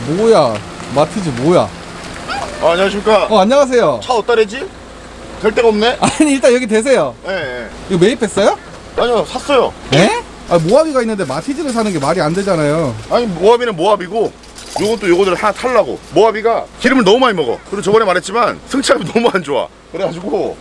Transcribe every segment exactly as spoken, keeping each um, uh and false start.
뭐야, 마티즈 뭐야? 어, 안녕하십니까. 어, 안녕하세요. 차 어디다 대지? 될 데가 없네. 아니, 일단 여기 대세요. 예, 예. 이거 매입했어요? 아니요, 샀어요. 에? 아, 모하비가 있는데 마티즈를 사는 게 말이 안 되잖아요. 아니, 모하비는 모하비고 요것도 요거들 하나 탈라고. 모하비가 기름을 너무 많이 먹어. 그리고 저번에 말했지만 승차감이 너무 안 좋아. 그래가지고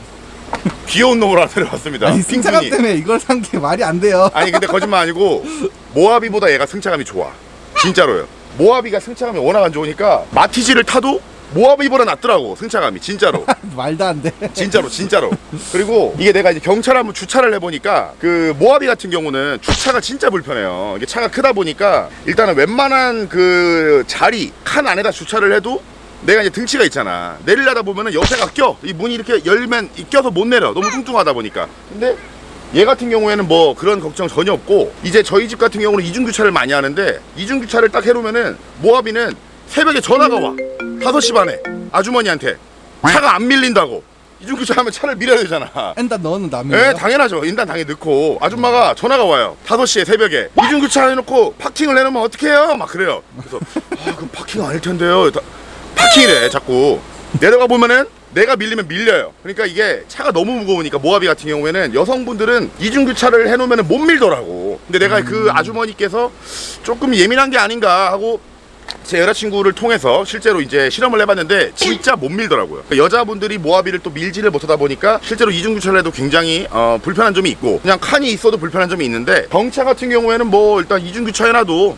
귀여운 놈을 하나 데려왔습니다. 아니, 승차감 핑크니. 때문에 이걸 산 게 말이 안 돼요. 아니 근데 거짓말 아니고 모하비보다 얘가 승차감이 좋아. 진짜로요. 모하비가 승차감이 워낙 안 좋으니까 마티즈를 타도 모하비보다 낫더라고, 승차감이. 진짜로. 말도 안 돼. 진짜로 진짜로. 그리고 이게 내가 이제 경차를 한번 주차를 해보니까 그 모하비 같은 경우는 주차가 진짜 불편해요. 이게 차가 크다 보니까 일단은 웬만한 그 자리 칸 안에다 주차를 해도 내가 이제 등치가 있잖아. 내리려다 보면은 옆에가 껴. 이 문이 이렇게 열면 껴서 못 내려. 너무 뚱뚱하다 보니까. 근데 얘 같은 경우에는 뭐 그런 걱정 전혀 없고, 이제 저희 집 같은 경우는 이중주차를 많이 하는데 이중주차를 딱 해놓으면은 모하비는 새벽에 전화가 와. 다섯 시 반에 아주머니한테 차가 안 밀린다고. 이중주차 하면 차를 밀어야 되잖아. 엔단 넣었는데 네, 당연하죠. 인단 당연히 넣고 아줌마가 전화가 와요. 다섯 시에 새벽에 이중주차 해놓고 파킹을 해놓으면 어떡해요? 막 그래요. 그래서 아, 그럼 파킹 아닐 텐데요. 다, 파킹이래 자꾸. 내려가 보면은 내가 밀리면 밀려요. 그러니까 이게 차가 너무 무거우니까 모하비 같은 경우에는 여성분들은 이중주차를 해놓으면 못 밀더라고. 근데 내가 음. 그 아주머니께서 조금 예민한 게 아닌가 하고 제 여자친구를 통해서 실제로 이제 실험을 해봤는데 진짜 못 밀더라고요. 그러니까 여자분들이 모하비를 또 밀지를 못하다 보니까 실제로 이중주차를 해도 굉장히 어, 불편한 점이 있고, 그냥 칸이 있어도 불편한 점이 있는데, 경차 같은 경우에는 뭐 일단 이중주차 해놔도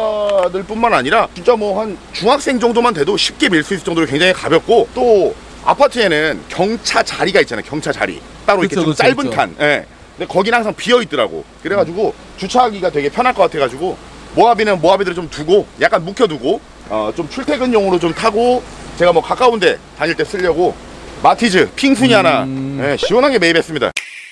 여자들 뿐만 아니라 진짜 뭐 한 중학생 정도만 돼도 쉽게 밀 수 있을 정도로 굉장히 가볍고, 또 아파트에는 경차 자리가 있잖아요. 경차 자리 따로 이렇게 그쵸, 좀 그쵸, 짧은 그쵸. 칸. 예. 근데 거기는 항상 비어 있더라고. 그래가지고 음. 주차하기가 되게 편할 것 같아가지고 모하비는 모하비들을 좀 두고 약간 묵혀두고 어, 좀 출퇴근용으로 좀 타고 제가 뭐 가까운데 다닐 때 쓰려고 마티즈 핑순이 음... 하나 예, 시원하게 매입했습니다.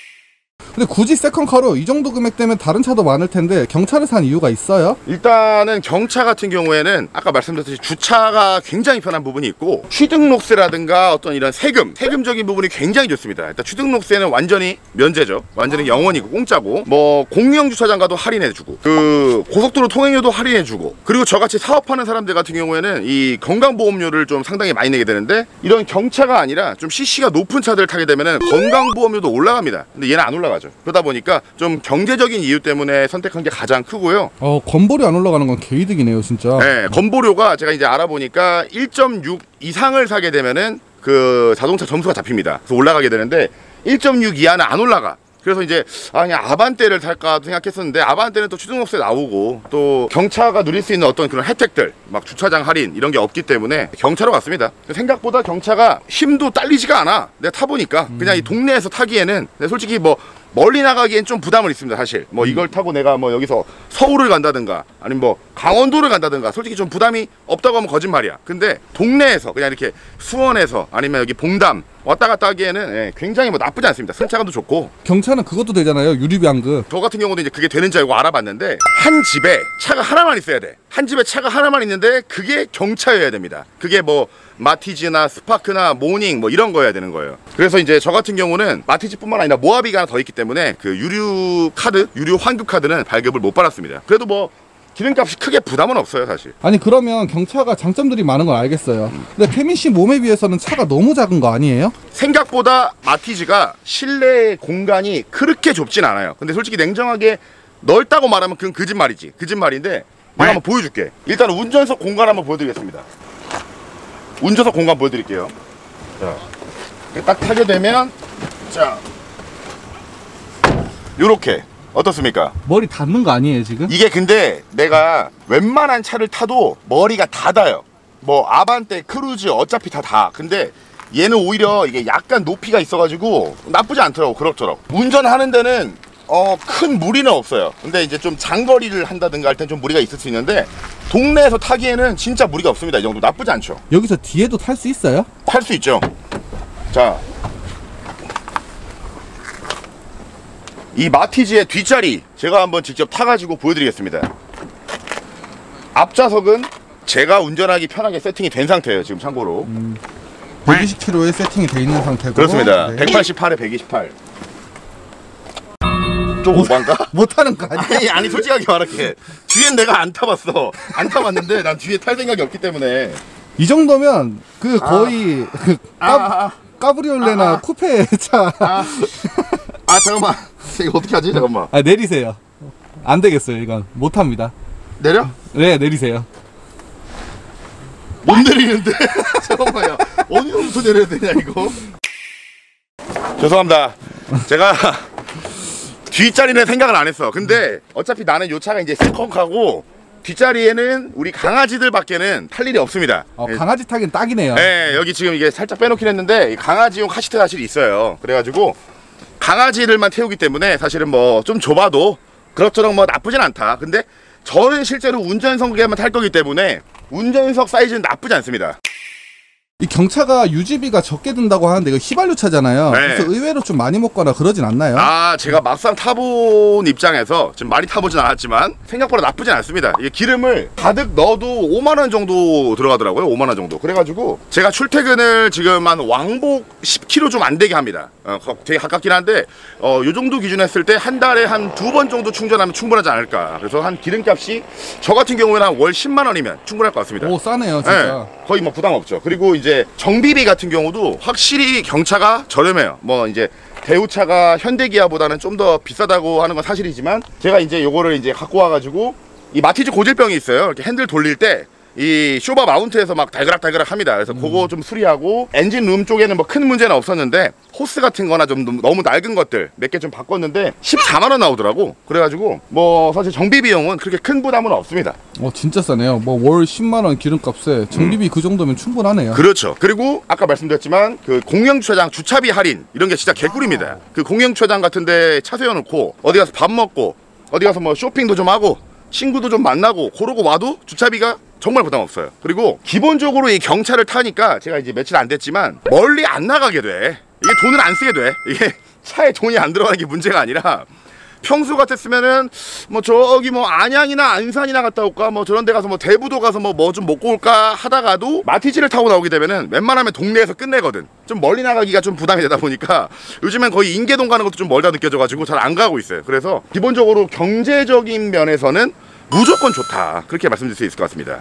근데 굳이 세컨카로 이 정도 금액 되면 다른 차도 많을 텐데 경차를 산 이유가 있어요? 일단은 경차 같은 경우에는 아까 말씀드렸듯이 주차가 굉장히 편한 부분이 있고, 취등록세라든가 어떤 이런 세금, 세금적인 부분이 굉장히 좋습니다. 일단 취등록세는 완전히 면제죠. 완전히 영원이고 공짜고, 뭐 공영 주차장 가도 할인해주고, 그 고속도로 통행료도 할인해주고, 그리고 저같이 사업하는 사람들 같은 경우에는 이 건강보험료를 좀 상당히 많이 내게 되는데, 이런 경차가 아니라 좀 씨씨가 높은 차들을 타게 되면은 건강보험료도 올라갑니다. 근데 얘는 안 올라가죠. 그러다 보니까 좀 경제적인 이유 때문에 선택한 게 가장 크고요. 어, 건보료 안 올라가는 건 개이득이네요, 진짜. 네, 건보료가 제가 이제 알아보니까 일 점 육 이상을 사게 되면은 그 자동차 점수가 잡힙니다. 그래서 올라가게 되는데 일 점 육 이하는 안 올라가. 그래서 이제 아 그냥 아반떼를 탈까 생각했었는데, 아반떼는 또 취등록세 나오고 또 경차가 누릴 수 있는 어떤 그런 혜택들, 막 주차장 할인 이런 게 없기 때문에 경차로 갔습니다. 생각보다 경차가 힘도 딸리지가 않아. 내가 타보니까 음. 그냥 이 동네에서 타기에는 솔직히 뭐 멀리 나가기엔 좀 부담은 있습니다, 사실. 뭐 이걸 타고 내가 뭐 여기서 서울을 간다든가 아니면 뭐 강원도를 간다든가 솔직히 좀 부담이 없다고 하면 거짓말이야. 근데 동네에서 그냥 이렇게 수원에서 아니면 여기 봉담 왔다 갔다 하기에는 예, 굉장히 뭐 나쁘지 않습니다. 승차감도 좋고. 경차는 그것도 되잖아요, 유리비앙그. 저 같은 경우도 이제 그게 되는지 알고 알아봤는데, 한 집에 차가 하나만 있어야 돼. 한 집에 차가 하나만 있는데 그게 경차여야 됩니다. 그게 뭐 마티즈나 스파크나 모닝 뭐 이런 거여야 되는 거예요. 그래서 이제 저 같은 경우는 마티즈뿐만 아니라 모하비가 하나 더 있기 때문에 그 유류 카드, 유류 환급 카드는 발급을 못 받았습니다. 그래도 뭐 기름값이 크게 부담은 없어요, 사실. 아니 그러면 경차가 장점들이 많은 건 알겠어요. 음. 근데 태민 씨 몸에 비해서는 차가 너무 작은 거 아니에요? 생각보다 마티즈가 실내 공간이 그렇게 좁진 않아요. 근데 솔직히 냉정하게 넓다고 말하면 그건 거짓말이지. 거짓말인데 내가 한번 보여줄게. 일단 운전석 공간 한번 보여드리겠습니다. 운전석 공간 보여드릴게요. 자, 딱 타게 되면 자 요렇게 어떻습니까? 머리 닿는 거 아니에요 지금? 이게 근데 내가 웬만한 차를 타도 머리가 닿아요. 뭐 아반떼, 크루즈 어차피 다 닿아. 근데 얘는 오히려 이게 약간 높이가 있어가지고 나쁘지 않더라고. 그럭저럭 운전하는 데는 어, 큰 무리는 없어요. 근데 이제 좀 장거리를 한다든가 할 땐 좀 무리가 있을 수 있는데, 동네에서 타기에는 진짜 무리가 없습니다. 이 정도 나쁘지 않죠. 여기서 뒤에도 탈 수 있어요? 탈 수 있죠. 자, 이 마티즈의 뒷자리 제가 한번 직접 타가지고 보여드리겠습니다. 앞좌석은 제가 운전하기 편하게 세팅이 된 상태예요, 지금 참고로. 음, 백이십 킬로미터에 세팅이 돼 있는 상태고. 그렇습니다. 네. 백팔십팔에 백이십팔. 좀 오반가? 못하는 거 아니야? 아니 아니 솔직하게 말할게. 뒤엔 내가 안 타봤어. 안 타봤는데 난 뒤에 탈 생각이 없기 때문에. 이 정도면 그 거의 그 아, 까, 아, 아. 까브리올레나 아, 아. 쿠페 차. 아, 아 잠깐만. 이거 어떻게 하지? 잠깐만. 아, 내리세요. 안 되겠어요, 이건. 못합니다. 내려? 네, 내리세요. 못 내리는데. 잠깐만요. 어디서부터 내려야 되냐 이거? 죄송합니다. 제가 뒷자리는 생각을 안 했어. 근데 어차피 나는 요 차가 이제 세컨카고 뒷자리에는 우리 강아지들밖에는 탈 일이 없습니다. 어, 예. 강아지 타긴 딱이네요. 네, 여기 지금 이게 살짝 빼놓긴 했는데 이 강아지용 카시트 사실이 있어요. 그래가지고 강아지들만 태우기 때문에 사실은 뭐 좀 좁아도 그럭저럭 뭐 나쁘진 않다. 근데 저는 실제로 운전석에만 탈 거기 때문에 운전석 사이즈는 나쁘지 않습니다. 이 경차가 유지비가 적게 든다고 하는데 이거 휘발유 차잖아요. 네. 그래서 의외로 좀 많이 먹거나 그러진 않나요? 아, 제가 막상 타본 입장에서 지금 많이 타보진 않았지만 생각보다 나쁘진 않습니다. 이게 기름을 가득 넣어도 오만 원 정도 들어가더라고요. 오만 원 정도. 그래가지고 제가 출퇴근을 지금 한 왕복 십 킬로미터 좀 안 되게 합니다. 어, 되게 가깝긴 한데 어, 요 정도 기준 했을 때 한 달에 한 두 번 정도 충전하면 충분하지 않을까. 그래서 한 기름값이 저 같은 경우에는 한 월 십만 원이면 충분할 것 같습니다. 오, 싸네요, 진짜. 네, 거의 뭐 부담 없죠. 그리고 이제 정비비 같은 경우도 확실히 경차가 저렴해요. 뭐 이제 대우차가 현대기아보다는 좀 더 비싸다고 하는 건 사실이지만 제가 이제 요거를 이제 갖고 와가지고 이 마티즈 고질병이 있어요. 이렇게 핸들 돌릴 때 이 쇼바 마운트에서 막 달그락달그락 합니다. 그래서 음. 그거 좀 수리하고 엔진 룸 쪽에는 뭐 큰 문제는 없었는데 호스 같은 거나 좀 너무 낡은 것들 몇 개 좀 바꿨는데 십사만 원 나오더라고. 그래가지고 뭐 사실 정비 비용은 그렇게 큰 부담은 없습니다. 어, 진짜 싸네요. 뭐 월 십만 원 기름값에 정비비 음. 그 정도면 충분하네요. 그렇죠. 그리고 아까 말씀드렸지만 그 공영주차장 주차비 할인 이런 게 진짜 개꿀입니다. 아. 그 공영주차장 같은데 차 세워놓고 어디 가서 밥 먹고 어디 가서 뭐 쇼핑도 좀 하고 친구도 좀 만나고 그러고 와도 주차비가 정말 부담 없어요. 그리고 기본적으로 이 경차를 타니까 제가 이제 며칠 안 됐지만 멀리 안 나가게 돼. 이게 돈을 안 쓰게 돼. 이게 차에 돈이 안 들어가는 게 문제가 아니라 평소 같았으면은 뭐 저기 뭐 안양이나 안산이나 갔다 올까 뭐 저런 데 가서 뭐 대부도 가서 뭐 뭐 좀 먹고 올까 하다가도 마티즈를 타고 나오게 되면은 웬만하면 동네에서 끝내거든. 좀 멀리 나가기가 좀 부담이 되다 보니까 요즘엔 거의 인계동 가는 것도 좀 멀다 느껴져가지고 잘 안 가고 있어요. 그래서 기본적으로 경제적인 면에서는 무조건 좋다. 그렇게 말씀드릴 수 있을 것 같습니다.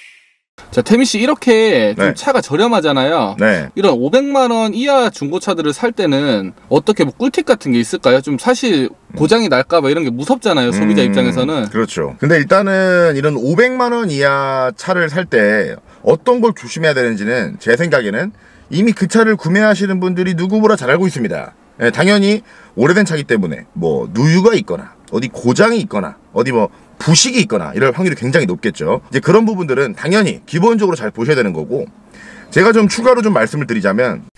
자, 태민 씨 이렇게 좀 네. 차가 저렴하잖아요. 네. 이런 오백만 원 이하 중고차들을 살 때는 어떻게 뭐 꿀팁 같은 게 있을까요? 좀 사실 고장이 날까 봐 이런 게 무섭잖아요. 소비자 음, 입장에서는. 그렇죠. 근데 일단은 이런 오백만 원 이하 차를 살 때 어떤 걸 조심해야 되는지는 제 생각에는 이미 그 차를 구매하시는 분들이 누구보다 잘 알고 있습니다. 예, 당연히 오래된 차기 때문에 뭐 누유가 있거나 어디 고장이 있거나 어디 뭐 부식이 있거나 이럴 확률이 굉장히 높겠죠. 이제 그런 부분들은 당연히 기본적으로 잘 보셔야 되는 거고, 제가 좀 추가로 좀 말씀을 드리자면